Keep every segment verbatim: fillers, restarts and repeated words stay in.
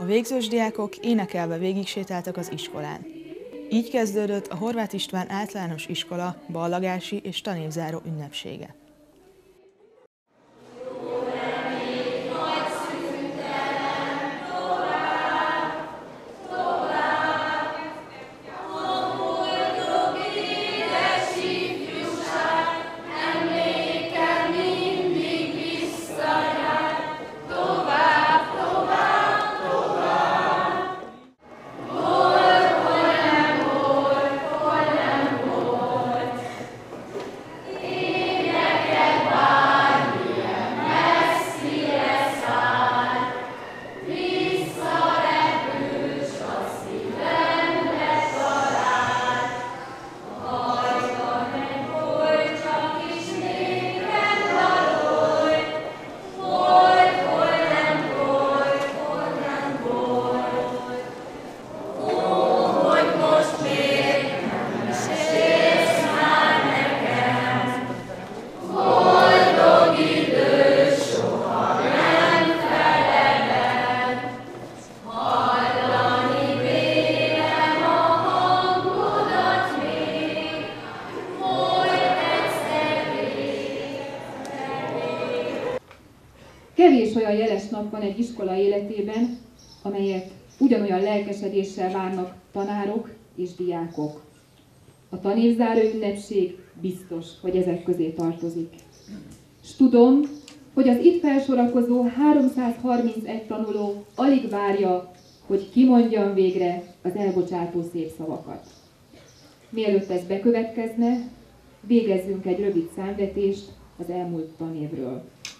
A végzős diákok énekelve végigsétáltak az iskolán. Így kezdődött a Horváth István Általános Iskola ballagási és tanévzáró ünnepsége. Kevés olyan jeles nap van egy iskola életében, amelyet ugyanolyan lelkesedéssel várnak tanárok és diákok. A tanévzáró ünnepség biztos, hogy ezek közé tartozik. S tudom, hogy az itt felsorakozó háromszázharmincegy tanuló alig várja, hogy kimondjam végre az elbocsátó szép szavakat. Mielőtt ez bekövetkezne, végezzünk egy rövid számvetést az elmúlt tanévről.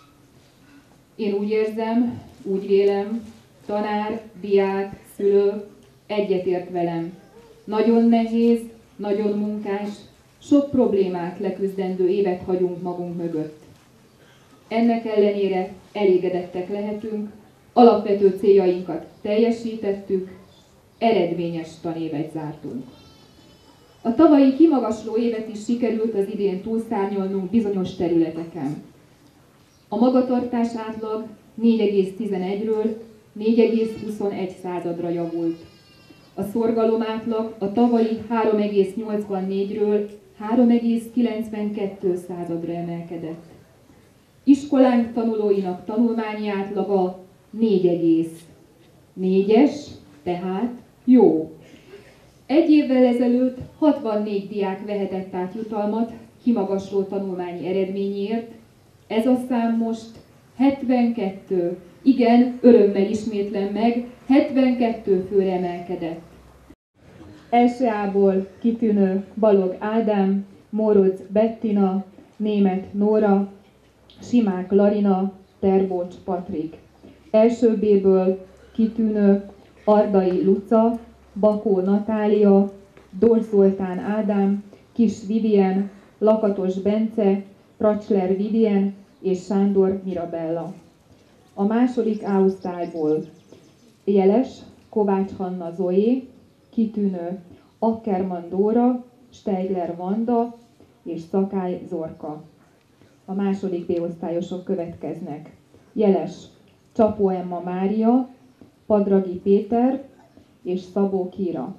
Én úgy érzem, úgy vélem, tanár, diák, szülő egyetért velem. Nagyon nehéz, nagyon munkás, sok problémát leküzdendő évet hagyunk magunk mögött. Ennek ellenére elégedettek lehetünk, alapvető céljainkat teljesítettük, eredményes tanévet zártunk. A tavalyi kimagasló évet is sikerült az idén túlszárnyolnunk bizonyos területeken. A magatartás átlag négy egész tizenegyről négy egész huszonegy századra javult. A szorgalom átlag a tavalyi három egész nyolcvannégyről három egész kilencvenkettő századra emelkedett. Iskolánk tanulóinak tanulmányi átlaga négy egész. négyes, tehát jó. Egy évvel ezelőtt hatvannégy diák vehetett át jutalmat kimagasló tanulmányi eredményért, ez a szám most hetvenkettő, igen, örömmel ismétlem meg, hetvenkettő főre emelkedett. Első A-ból kitűnő Balog Ádám, Mórocz Bettina, Németh Nóra, Simák Larina, Terbócs Patrik. Első B-ből kitűnő Ardai Luca, Bakó Natália, Dors Zoltán Ádám, Kis Vivien, Lakatos Bence, Pracsler Vivien és Sándor Mirabella. A második A-osztályból jeles Kovács Hanna Zoé, kitűnő Ackermann Dóra, Steigler Vanda és Szakály Zorka. A második B-osztályosok következnek. Jeles Csapó Emma Mária, Padragi Péter és Szabó Kíra.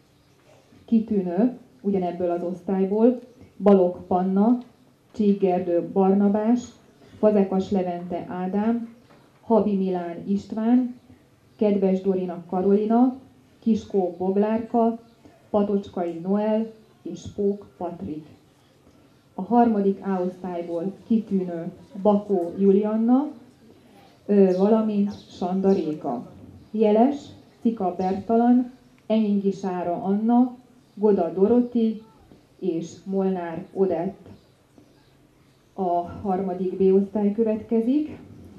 Kitűnő ugyanebből az osztályból Balogh Panna, Csík-Gerdő Barnabás, Fazekas Levente Ádám, Habi Milán István, Kedves Dorina Karolina, Kiskó Boglárka, Patocskai Noel és Pók Patrik. A harmadik A-osztályból kitűnő Bakó Julianna, valamint Sanda Réka. Jeles Cika Bertalan, Enyingi Sára Anna, Goda Doroti és Molnár Odett. A harmadik B-osztály következik.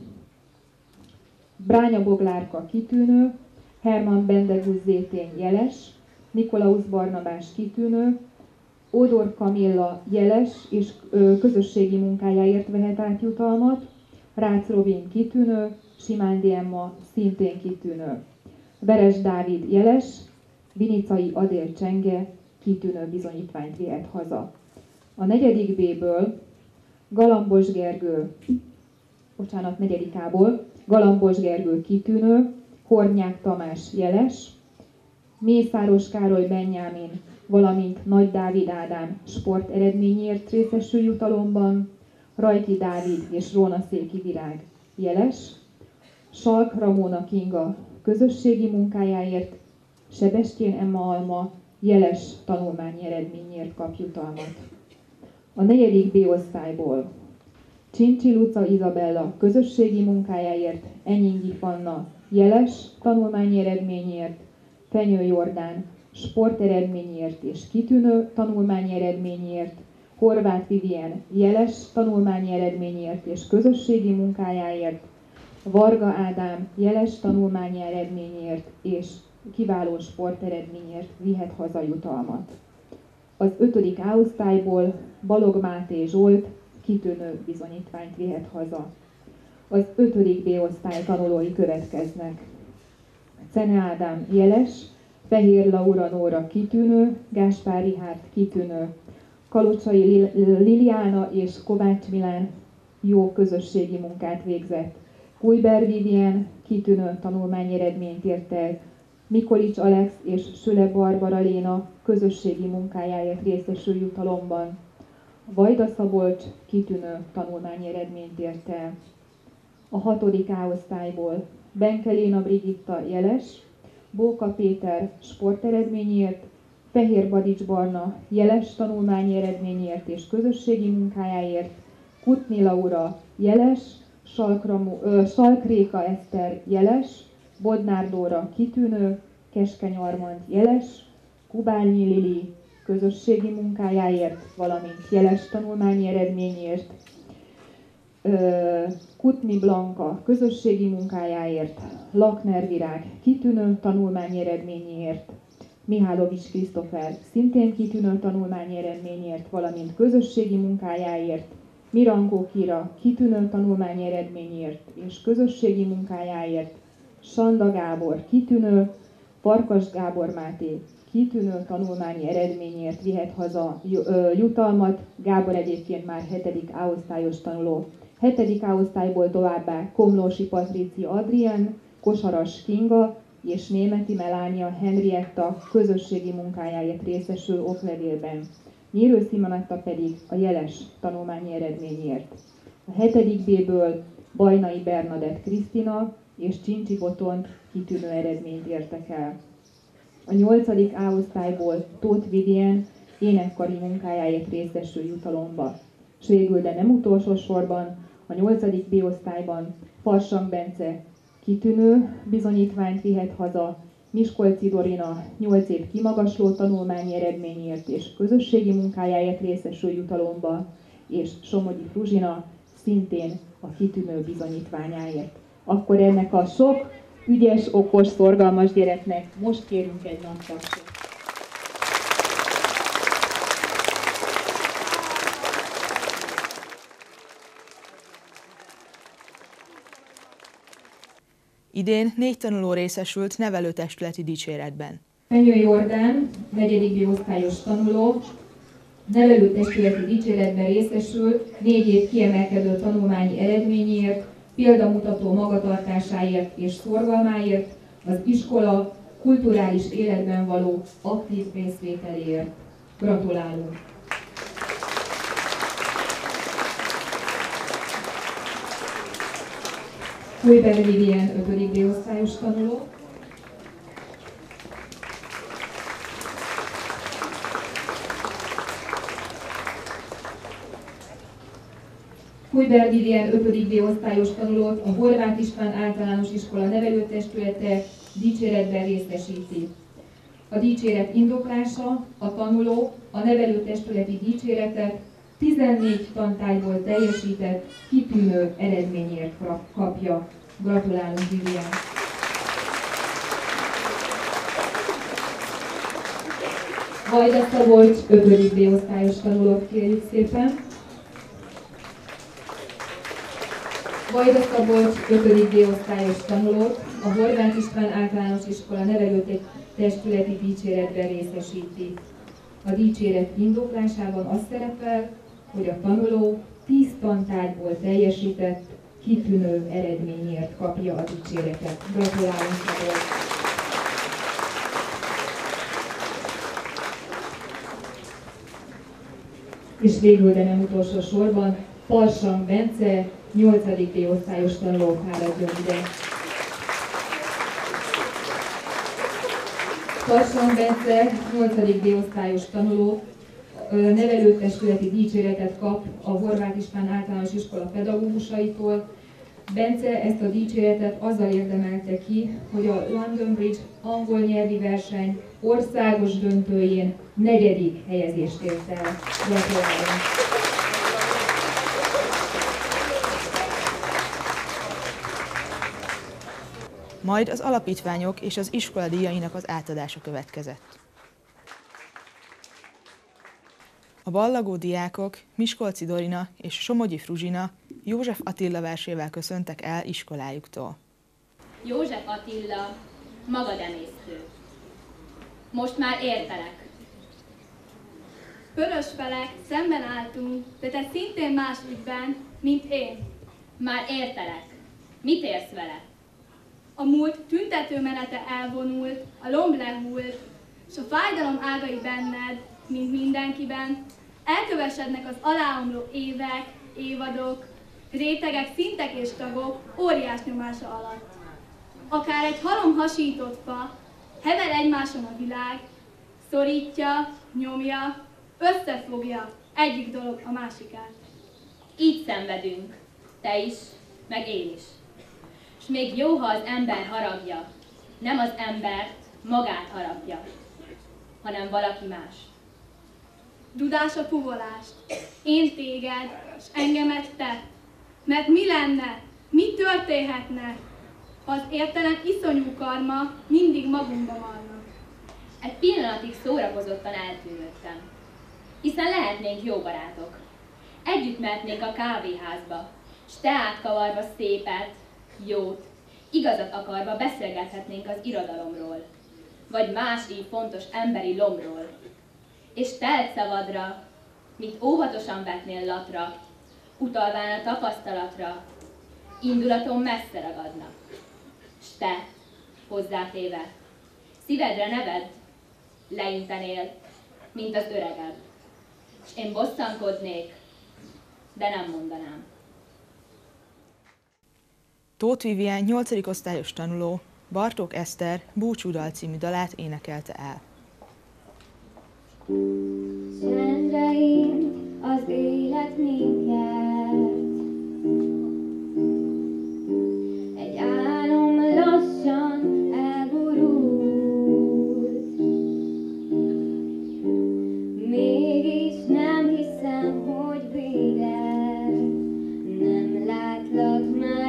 Bránya Boglárka kitűnő, Herman Bendegúz Zétény jeles, Nikolaus Barnabás kitűnő, Ódor Kamilla jeles és közösségi munkájáért vehet át jutalmat, Rácz Robin kitűnő, Simándi Emma szintén kitűnő. Veres Dávid jeles, Vinicai Adél Csenge kitűnő bizonyítványt vihet haza. A negyedik B-ből Galambos Gergő, bocsánat, negyedik A-ból Galambos Gergő kitűnő, Hornyák Tamás jeles, Mészáros Károly Benjámin, valamint Nagy Dávid Ádám sporteredményért részesül jutalomban, Rajki Dávid és Rónaszéki Virág jeles, Salk Ramóna Kinga közösségi munkájáért, Sebestyén Emma Alma jeles tanulmányi eredményért kap jutalmat. A negyedik B-osztályból Csincsi Luca Izabella közösségi munkájáért, Enyingi Fanna jeles tanulmányi eredményért, Fenyő Jordán sporteredményért és kitűnő tanulmányi eredményért, Horváth Vivien jeles tanulmányi eredményért és közösségi munkájáért, Varga Ádám jeles tanulmányi eredményért és kiváló sporteredményért vihet haza jutalmat. Az ötödik A-osztályból Balog Máté Zsolt kitűnő bizonyítványt vihet haza. Az ötödik B-osztály tanulói következnek. Czene Ádám jeles, Fehér Laura Nóra kitűnő, Gáspár Rihárd kitűnő, Kalocsai Liliána és Kovács Milán jó közösségi munkát végzett. Kujber Vivien kitűnő tanulmányi eredményt ért el, Mikolics Alex és Süle Barbara Léna közösségi munkájáért részesül jutalomban. Vajda Szabolcs kitűnő tanulmányi eredményt ért el. A hatodik A-osztályból Benke Léna Brigitta jeles, Bóka Péter sporteredményért, Fehér Badics Barna jeles tanulmányi eredményért és közösségi munkájáért, Kutni Laura jeles, Salkramu, ö, Salk Réka Eszter jeles, Bodnár Dóra kitűnő, Keskeny Armand jeles, Kubányi Lili közösségi munkájáért, valamint jeles tanulmányi eredményért, Kutni Blanka közösségi munkájáért, Lakner Virág kitűnő tanulmányi eredményért, Mihálovics Krisztofer szintén kitűnő tanulmányi eredményért, valamint közösségi munkájáért, Mirankó Kira kitűnő tanulmányi eredményért és közösségi munkájáért, Sanda Gábor kitűnő, Farkas Gábor Máté kitűnő tanulmányi eredményért vihet haza jutalmat. Gábor egyébként már hetedik A-osztályos tanuló. hetedik A-osztályból továbbá Komlósi Patrícia Adrien, Kosaras Kinga és Németi Melánia Henrietta közösségi munkájáért részesül oklevélben. Nyírő Simonetta pedig a jeles tanulmányi eredményért. A hetedik B-ből Bajnai Bernadett Krisztina és Csincsi Botont kitűnő eredményt értek el. A nyolcadik A-osztályból Tóth Vivien énekkari munkájáért részesül jutalomba. S végül, de nem utolsó sorban, a nyolcadik B-osztályban Farsang Bence kitűnő bizonyítványt vihet haza, Miskolci Dorina nyolc év kimagasló tanulmányi eredményért és közösségi munkájáért részesül jutalomba, és Somogyi Fruzsina szintén a kitűnő bizonyítványáért. Akkor ennek a sok ügyes, okos, szorgalmas gyereknek most kérünk egy nagy tapsot. Idén négy tanuló részesült nevelőtestületi dicséretben. Fenyő Jordán, negyedik B-osztályos tanuló, nevelőtestületi dicséretben részesül négy év kiemelkedő tanulmányi eredményért, példamutató magatartásáért és szorgalmáért, az iskola kulturális életben való aktív részvételéért. Gratulálunk! Kujber Vivien ötödik B-osztályos tanuló. Kujber Vivien ötödik B-osztályos tanulót a Horváth István Általános Iskola nevelőtestülete dicséretben részesíti. A dicséret indoklása: a tanuló a nevelőtestületi dicséretet tizennégy tantárgyból teljesített kitűnő eredményért kapja. Gratulálunk, Vivien! Vajda Szabolcs ötödik B-osztályos tanulót kérjük szépen. Vajda Szabolcs ötödik B-osztályos tanulót a Horváth István Általános Iskola nevelőtestületi dicséretben részesíti. A dicséret indoklásában az szerepel, hogy a tanuló tíz tantárgyból teljesített kitűnő eredményért kapja a dicséretet. Gratulálunk Szabolcs! És végül, de nem utolsó sorban, Parsang Bence, nyolcadik D-osztályos tanuló, fáradjon ide. Parsang Bence, nyolcadik D-osztályos tanuló, nevelőtestületi dicséretet kap a Horváth István Általános Iskola pedagógusaitól. Bence ezt a dicséretet azzal érdemelte ki, hogy a London Bridge angol nyelvi verseny országos döntőjén negyedik helyezést ért el. Gratulálunk! Majd az alapítványok és az iskola díjainak az átadása következett. A ballagó diákok Miskolci Dorina és Somogyi Fruzsina József Attila versével köszöntek el iskolájuktól. József Attila, magademésztő. Most már értelek. Vörös felek, szemben álltunk, de te szintén más ügyben, mint én. Már értelek. Mit érsz vele? A múlt tüntető menete elvonult, a lomb lehult, s a fájdalom ágai benned, mint mindenkiben, elkövesednek az aláomló évek, évadok, rétegek, szintek és tagok óriás nyomása alatt. Akár egy halom hasított fa, hever egymáson a világ, szorítja, nyomja, összefogja egyik dolog a másikát. Így szenvedünk, te is, meg én is. S még jó, ha az ember haragja, nem az embert, magát haragja, hanem valaki más. Dudás a puvolást, én téged, s engemet te. Mert mi lenne, mi történhetne, ha az értelem iszonyú karma mindig magunkba marna? Egy pillanatig szórakozottan eltűnődtem, hiszen lehetnénk jó barátok. Együtt mehetnénk a kávéházba, s teát kavarva szépet, jót, igazat akarva beszélgethetnénk az irodalomról, vagy más így fontos emberi lomról. És telt szavadra, mint óvatosan vetnél latra, utalván a tapasztalatra, indulaton messze ragadna. S te, hozzátéve, szívedre neved, leintenél, mint az öregebb. S én bosszankodnék, de nem mondanám. Tóth Vivien nyolcadik osztályos tanuló Bartók Eszter Búcsúdal című dalát énekelte el. Csendre int az élet minket, egy álom lassan elborult. Mégis nem hiszem, hogy vége, nem látlak már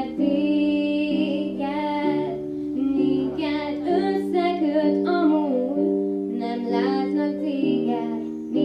téged, minket összeköt a múlt, nem látlak téged,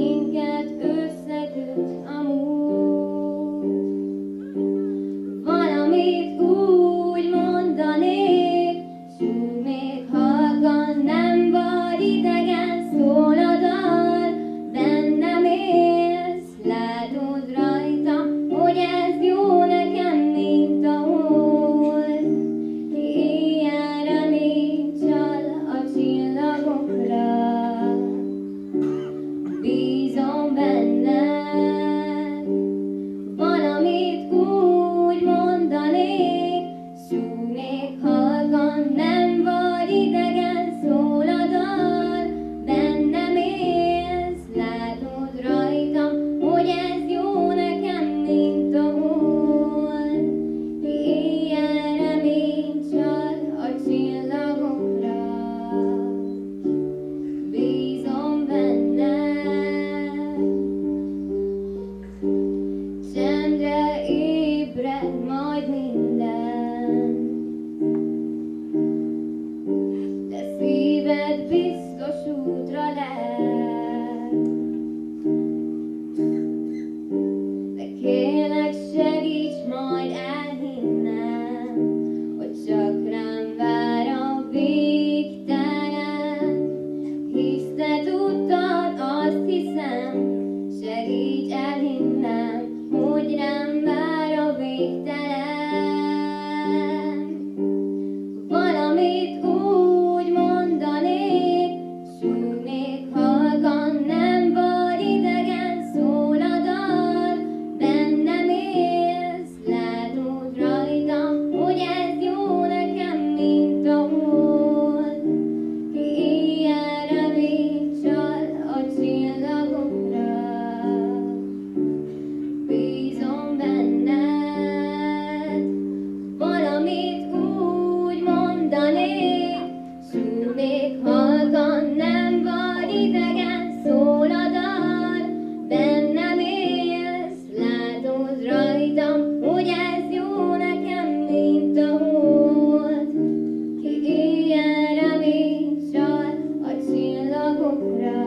légy, sú még halkan nem vagy idegen, szól a dal, bennem élsz, látod rajtam, hogy ez jó nekem, mint a hold. Ki éjjelre még csal a csillagokra,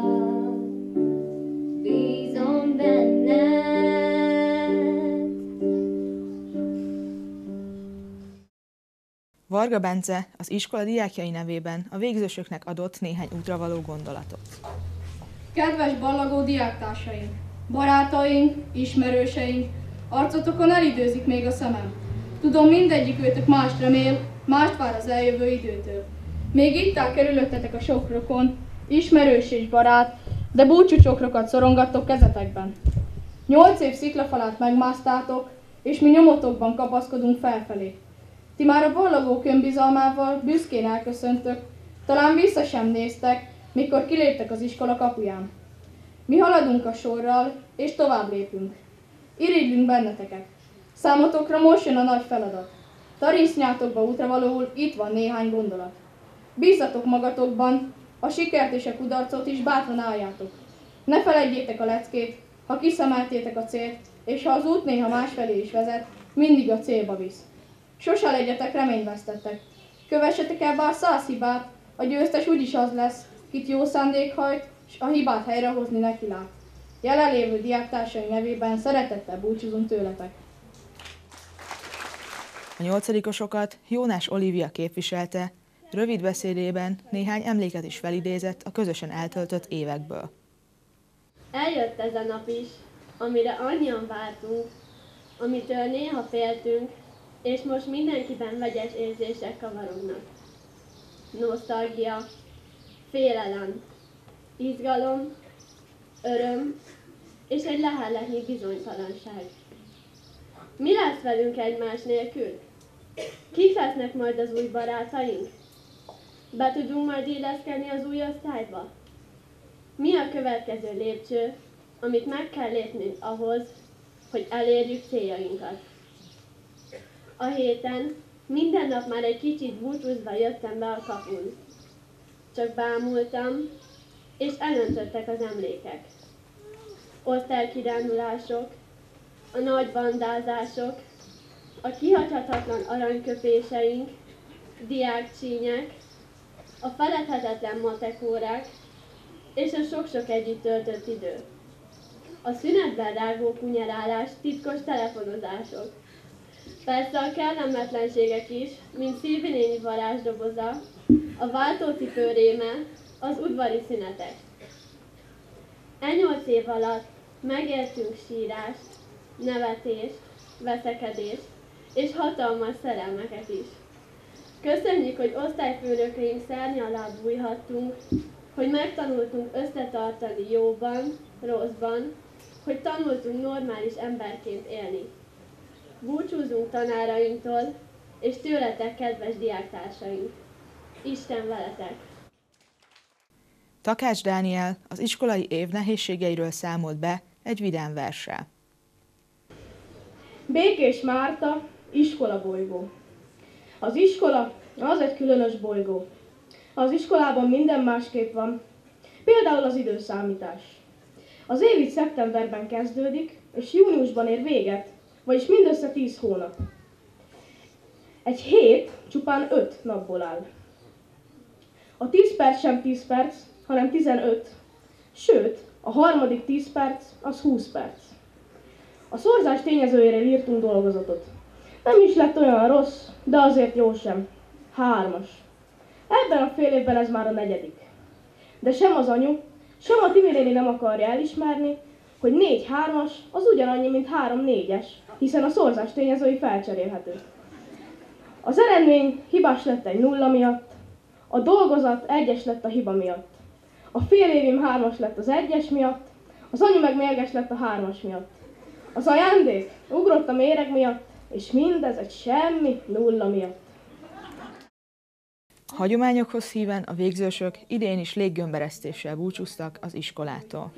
bízom benned. Varga Bence az iskola diákjai nevében a végzősöknek adott néhány útravaló gondolatot. Kedves ballagó diáktársaink, barátaink, ismerőseink, arcotokon elidőzik még a szemem. Tudom, mindegyik őtök mást remél, mást vár az eljövő időtől. Még itt áll körülöttetek a sok rokon, ismerős és barát, de búcsúcsokrokat szorongattok kezetekben. Nyolc év sziklafalát megmásztátok, és mi nyomotokban kapaszkodunk felfelé. Ti már a ballagók önbizalmával büszkén elköszöntök, talán vissza sem néztek, mikor kiléptek az iskola kapuján. Mi haladunk a sorral, és tovább lépünk. Irigylünk benneteket. Számotokra most jön a nagy feladat. Tarisznyátokba útravalóul itt van néhány gondolat. Bízzatok magatokban, a sikert és a kudarcot is bátran álljátok. Ne feledjétek a leckét, ha kiszemeltétek a célt, és ha az út néha másfelé is vezet, mindig a célba visz. Sose legyetek reményvesztettek. Kövessetek el bár száz hibát, a győztes úgyis az lesz, kit jó szándék hajt, s a hibát helyrehozni neki lát. Jelenlévő diáktársai nevében szeretettel búcsúzunk tőletek. A nyolcadikosokat Jónás Olivia képviselte, rövid beszédében néhány emléket is felidézett a közösen eltöltött évekből. Eljött ez a nap is, amire annyian vártunk, amitől néha féltünk, és most mindenkiben vegyes érzések kavarognak. Nosztalgia, félelem, izgalom, öröm és egy leheletnyi bizonytalanság. Mi lesz velünk egymás nélkül? Kik lesznek majd az új barátaink? Be tudunk majd illeszkedni az új osztályba? Mi a következő lépcső, amit meg kell lépnünk ahhoz, hogy elérjük céljainkat? A héten minden nap már egy kicsit búcsúzva jöttem be a kapun. Csak bámultam, és elöntöttek az emlékek. Osztálykirándulások, a nagy bandázások, a kihagyhatatlan aranyköpéseink, diákcsínyek, a feledhetetlen matekórák és a sok-sok együtt töltött idő. A szünetben rágó kunyerálás, titkos telefonozások. Persze a kellemetlenségek is, mint Szilvi néni varázsdoboza, a váltócipő réme, az udvari szünetek. E nyolc év alatt megéltünk sírást, nevetést, veszekedést és hatalmas szerelmeket is. Köszönjük, hogy osztályfőnökeink szárnya alá bújhattunk, hogy megtanultunk összetartani jóban, rosszban, hogy tanultunk normális emberként élni. Búcsúzunk tanárainktól, és tőletek, kedves diáktársaink. Isten veletek! Takács Dániel az iskolai év nehézségeiről számolt be egy vidám verssel. Békés Márta, iskolabolygó. Az iskola az egy különös bolygó. Az iskolában minden másképp van, például az időszámítás. Az év itt szeptemberben kezdődik, és júniusban ér véget, vagyis mindössze tíz hónap. Egy hét csupán öt napból áll. A tíz perc sem tíz perc, hanem tizenöt. Sőt, a harmadik tíz perc az húsz perc. A szorzás tényezőjéről írtunk dolgozatot. Nem is lett olyan rossz, de azért jó sem. Hármas. Ebben a fél évben ez már a negyedik. De sem az anyu, sem a Timi néni nem akarja elismerni, hogy négy hármas az ugyanannyi, mint három négyes, hiszen a szorzás tényezői felcserélhető. Az eredmény hibás lett egy nulla miatt, a dolgozat egyes lett a hiba miatt. A fél évim hármas lett az egyes miatt, az anyu meg mérges lett a hármas miatt. Az ajándék ugrott a méreg miatt, és mindez egy semmi nulla miatt. A hagyományokhoz híven a végzősök idén is léggömberesztéssel búcsúztak az iskolától.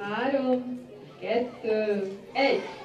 Három, kettő, egy.